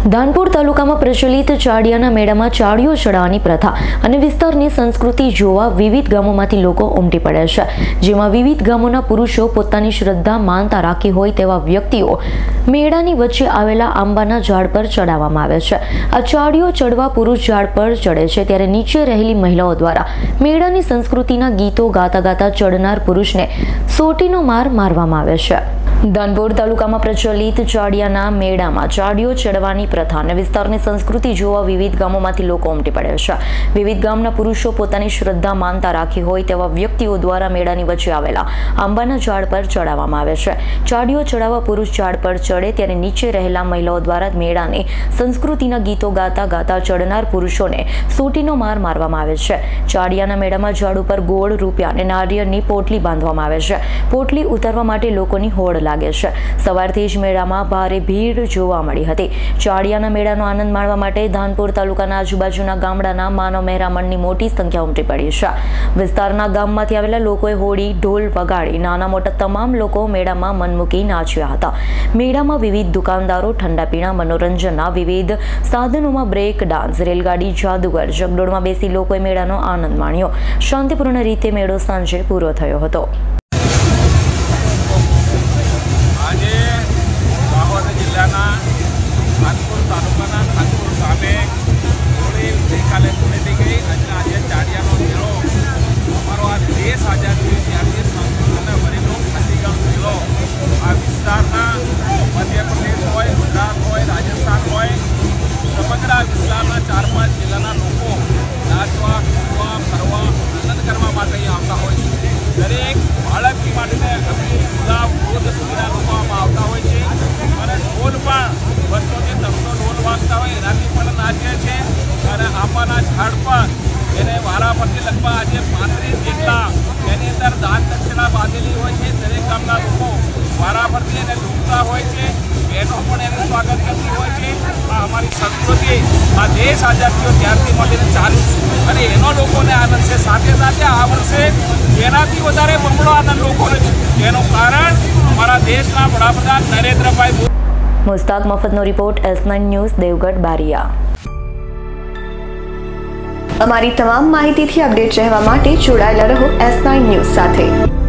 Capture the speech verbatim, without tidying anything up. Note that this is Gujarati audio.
ધાનપુર તાલુકામાં પ્રચલિત ચાડિયાના મેળામાં ચાડિયો ચડાવવાની પ્રથા અને વિસ્તારની સંસ્કૃતિ જોવા વિવિધ ગામોમાંથી લોકો ઉમટી પડ્યા છે, જેમાં વિવિધ ગામોના પુરુષો પોતાની શ્રદ્ધા માનતા રાખી હોય તેવા વ્યક્તિઓ મેળાની વચ્ચે આવેલા આંબાના ઝાડ પર ચડાવવામાં આવે છે। આ ચાડિયો ચડવા પુરુષ ઝાડ પર ચડે છે, ત્યારે નીચે રહેલી મહિલાઓ દ્વારા મેળાની સંસ્કૃતિના ગીતો ગાતા ગાતા ચડનાર પુરુષને સોટીનો માર મારવામાં આવે છે। ધાનપુર તાલુકામાં પ્રચલિત ચાડિયાના મેળામાં ચાડિયો ચડવાની પ્રથા અને વિસ્તારની સંસ્કૃતિ જોવા વિવિધ ગામોમાંથી લોકો ઉમટી પડ્યા છે। વિવિધ ગામના પુરુષો પોતાની શ્રદ્ધા માનતા રાખી હોય તેવા વ્યક્તિઓ દ્વારા મેળાની વચ્ચે આવેલા આંબાના ઝાડ પર ચડાવવામાં આવે છે। ચાડિયો ચડાવવા પુરુષ ઝાડ પર ચડે ત્યારે નીચે રહેલા મહિલાઓ દ્વારા મેળાની સંસ્કૃતિના ગીતો ગાતા ગાતા ચડનાર પુરુષોને સોટીનો માર મારવામાં આવે છે। ચાડિયાના મેળામાં ઝાડ ઉપર ગોળ, રૂપિયા અને નારિયેળની પોટલી બાંધવામાં આવે છે। પોટલી ઉતારવા માટે લોકોની હોડ લાગે છે। સવારથી જ મેળામાં ભારે ભીડ જોવા મળી હતી। ચાડિયાના મેળાનો આનંદ માણવા માટે ધાનપુર તાલુકાના આજુબાજુના ગામડાના માનવ મહેરામણની મોટી સંખ્યા ઉમટી પડી છે। વિસ્તારના ગામમાંથી આવેલા લોકોએ હોડી, ઢોલ વગાડી નાના મોટા તમામ લોકો મેળામાં મન મૂકી નાચ્યા હતા। મેળામાં વિવિધ દુકાનદારો ઠંડા પીણા, મનોરંજનના વિવિધ સાધનોમાં બ્રેક ડાન્સ, રેલગાડી, જાદુગર, ચકડોળમાં બેસી લોકોએ મેળાનો આનંદ માણ્યો। શાંતિપૂર્ણ રીતે મેળો સાંજે પૂરો થયો હતો। ધાનપુર તાલુકાના ધાનપુર ગામે હોળી ગઈકાલે પૂરી થઈ ગઈ અને આજે ચાડિયાનો મેળો અમારો આ દેશ આઝાદ થયો ત્યારથી સંસ્કૃત અને વરીલો ખાતીગમ મેળો આ વિસ્તારના મધ્યપ્રદેશ હોય, ગુજરાત હોય, રાજસ્થાન હોય, સમગ્ર વિસ્તારના ચાર પાંચ જિલ્લાના લોકો નાચવા, કૂદવા, ફરવા, આનંદ કરવા માટે અહીં આવતા હોય છે। દરેક બાળકથી માંડીને અમીર સુધા વૃદ્ધ સુધીના લોકો આમાં આવતા હોય છે અને ઢોલ પણ બસોથી ત્રણસો ઢોલ વાગતા હોય એનાથી પણ નાચે છે અને આંબાના ઝાડ પર એને વારા પરથી લગભગ આજે પાંત્રીસ જેટલા એની અંદર દાન દક્ષિણા બાંધેલી હોય છે। દરેક ગામના લોકો વારા પરથી એને લૂંટતા હોય છે, બહેનો પણ એનું સ્વાગત કરતી હોય છે। આ અમારી સંસ્કૃતિ આ દેશ આઝાદ થયો ત્યારથી મળીને ચાલુ છે અને એનો લોકોને આનંદ છે। સાથે સાથે આ વર્ષે એનાથી વધારે બમણો આનંદ લોકોને છે, જેનું કારણ અમારા દેશના વડાપ્રધાન નરેન્દ્રભાઈ મોદી। મુસ્તાક મફતનો report, S nine news, Devgadh, Baria. અમારી તમામ માહિતીથી અપડેટ રહેવા માટે જોડાયેલા રહો એસ નાઇન ન્યૂઝ સાથે।